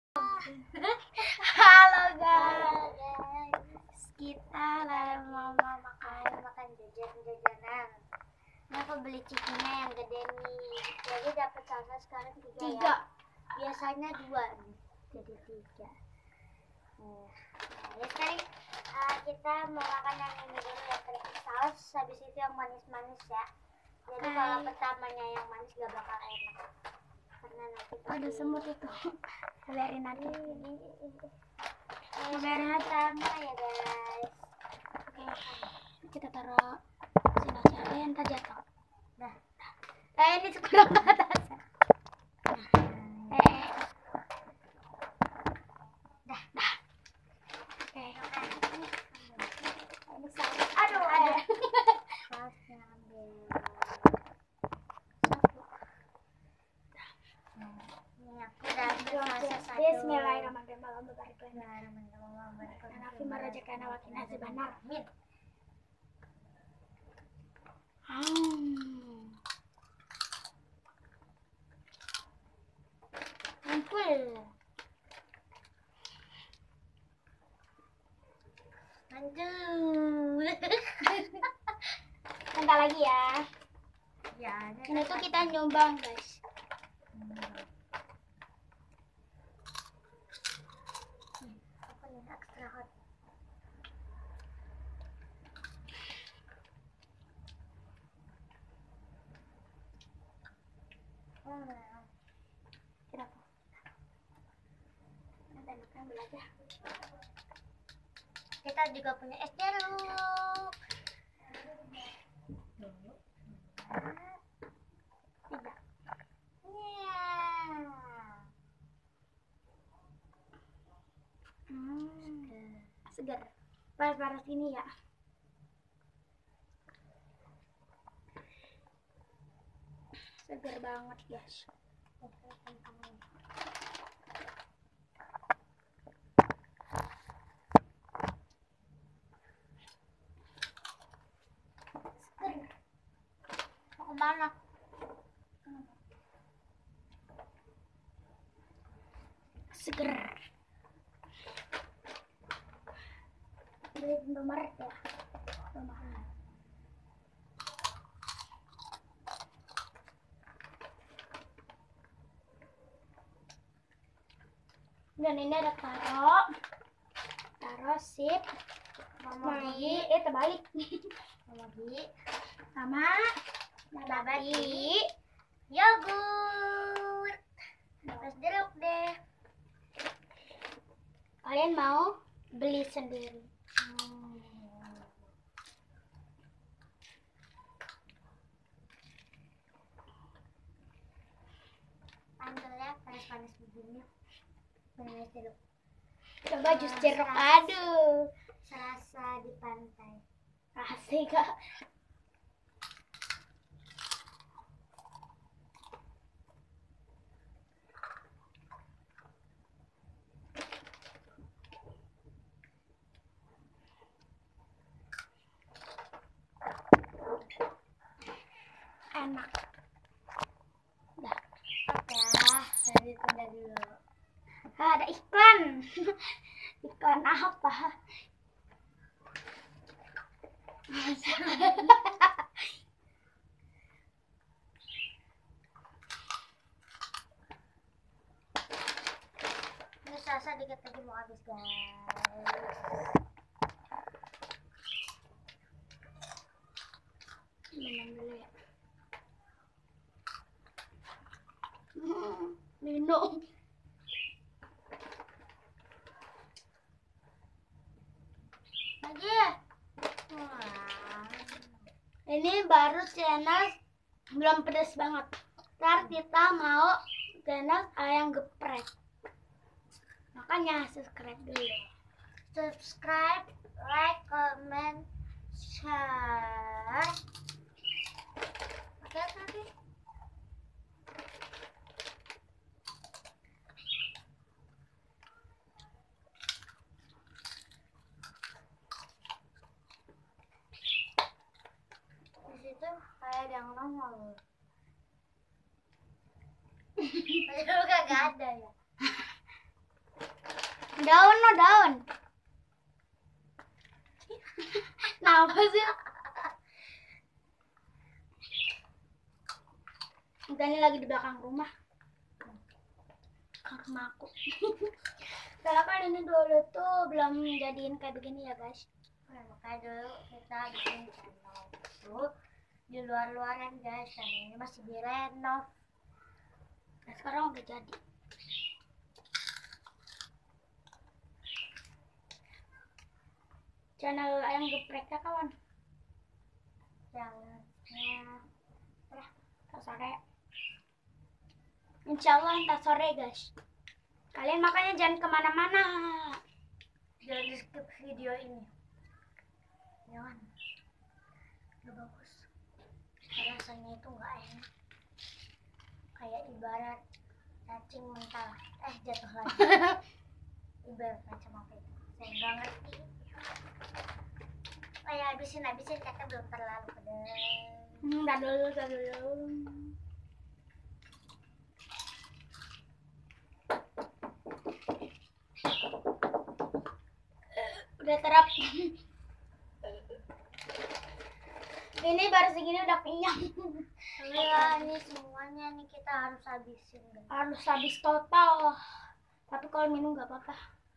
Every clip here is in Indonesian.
Halo guys, kita lagi mau makan jajanan. Ini aku beli cikinya yang gede nih. Jadi dapat salsa sekarang 3 ya. Biasanya 2 nih, jadi 3. Nah, sekarang kita mau makan yang ini dulu yang pakai saus. Habis itu yang manis-manis ya. Jadi kalau pertamanya yang manis gak bakal enak. Karena nanti ada semut itu. Biarin nanti. Biarin sama ya guys. Oke, kita taruh sini aja. Ntar jatuh. Nah, Ini kurang ke atas. dah. Oke. Ini saus. Aduh. Sausnya ambil. Ini aku udah ambil sausnya 1. Bismillahirrahmanirrahim. Bismillahirrahmanirrahim. Nafi marajekana wakina sebenar. Amin. Mantul. Mantul. Bentar lagi ya. Ya, ada. Ini tuh kita nyumbang guys. Apa nih extra hot? Kenapa? Nanti makan belajar. Kita juga punya es jeruk. Tidak. Segar. Panas-panas ini ya. Segar banget guys. Mau kemana? Seger. Beli Indomaret ya. Indomaret. Dan ini ada taro sip, Mami, terbalik Mami, sama nabati, yogurt, es jeruk deh. Kalian mau beli sendiri? Pantelnya panas-panas begini. Panas jeruk. Coba jus jeruk. Aduh, Serasa di pantai. asik kak. Enak. Udah, dari tunda dulu. Ada iklan. Iklan apa? Ini salsa dikit lagi mau habis guys. Minum dulu ya. Minum. Lagi. Ini baru channel belum pedas banget. Ntar kita mau channel ayam geprek. Makanya subscribe dulu. Subscribe, like, comment, share. Oke, tadi. Di situ kayak ada yang nongol. Padahal kagak ada ya. Daun no daun. Kenapa sih? Kita ini lagi di belakang rumah. Rumahku. Kalau kan ini dulu tuh belum jadiin kayak begini ya guys. Makanya dulu kita bikin channel tuh di luar-luaran guys. Dan ini masih direnov. Nah, sekarang udah jadi. Channel ayam geprek ya kawan. Jangan ya sore. Insya Allah ntar sore guys. Kalian makanya jangan kemana-mana. Jangan di skip video ini. Jangan. Gak bagus. Rasanya itu gak enak. Kayak ibarat cacing mentah. Jatuh lagi. Ibarat macam apa itu? Saya gak ngerti. Habisin kakak belum terlalu pedas. Udah dulu. Udah terap. Ini baru segini udah kenyang. Iya, ini semuanya nih kita harus habisin. Harus habis total. Tapi kalau minum nggak apa-apa.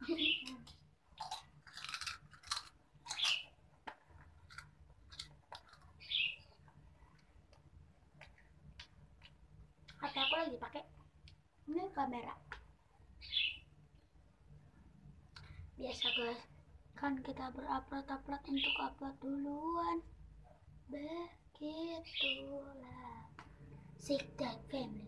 HP aku lagi pakai ini kamera. Biasa guys, kan kita berupload untuk upload duluan. Begitulah Sick Dad Family.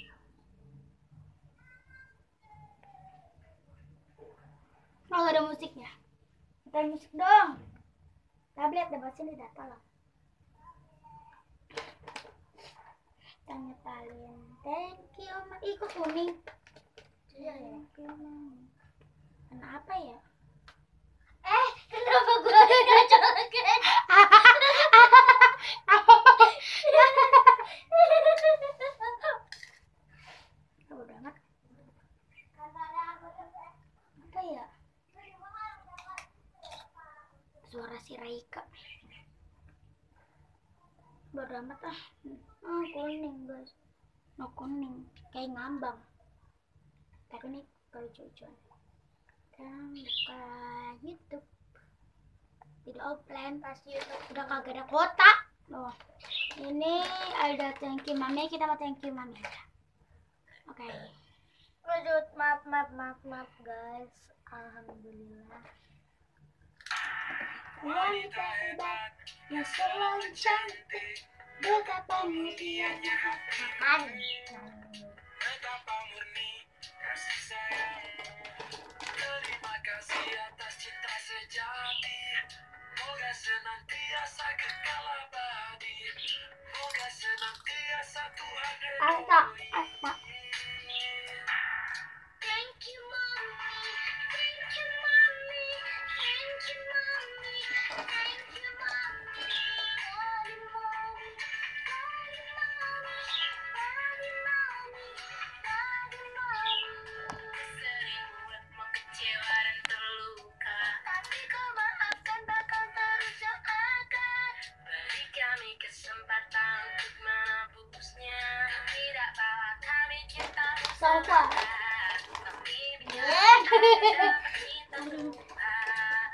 Oh, ada musiknya. Kita musik dong. Tablet dapat sini data lah. Tanya paling. Thank you. Kok kuning? Iya ya. Kenapa ya? Kenapa gue ngacok-ngacok? Udah amat. Apa ya? Suara si Raika. Bodo amat ah. Kuning guys. No kuning. Kayak ngambang. Tapi ini kalau cucuan. Kan buka YouTube. Video offline pasti YouTube udah kagak ada kota. Loh. Ini ada thank you mami, kita mau thank you mami. Oke. Lanjut, maaf guys. Alhamdulillah. Wanita hebat yang selalu cantik, betapa mulianya makan. Betapa murni kasih sayangmu. Terima kasih atas cinta sejati. Moga senantiasa kekal abadi. Moga senantiasa Tuhan ridhoi. Thank you mommy, thank you mommy, thank you mommy, thank you mommy. Sering buatmu kecewa dan terluka, tapi kau maafkan bakal terus doakan. Beri kami kesempatan untuk menebusnya. Tidak bahwa kami cintamu selama. Tapi biar kita cinta Tuhan.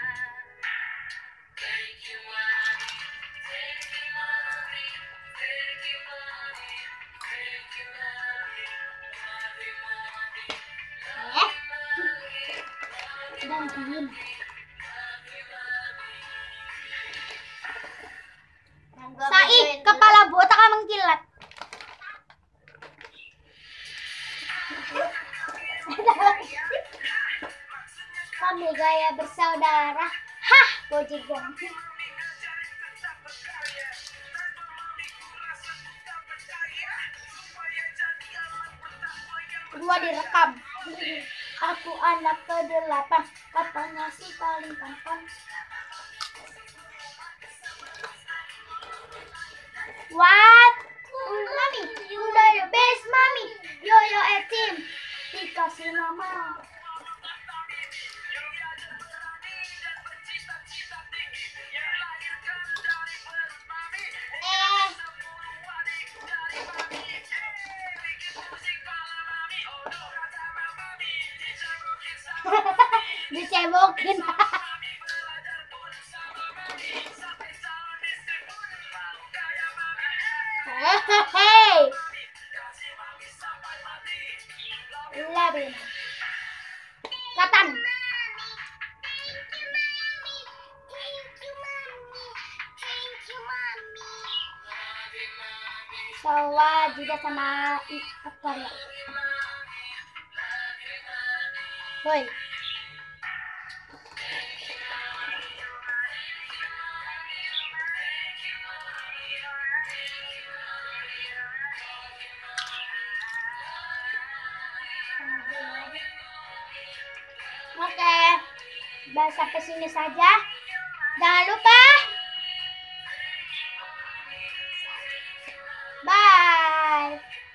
Thank you mommy, thank you mommy, thank you mommy, thank you mommy, mommy, mommy. Saik, kepala botak emang kilat. Kami gaya bersaudara. Hah, bojigong. Kedua direkam. Aku anak ke-8, katanya si paling tampan. What? Mami, you are the best, mami. Yo, team. Dikasih nama. Dicebokin. Hehehe. Labin. Katan. Sawa juga sama aktor ya. Woi. Oke, sampai sini saja. Jangan lupa. Bye.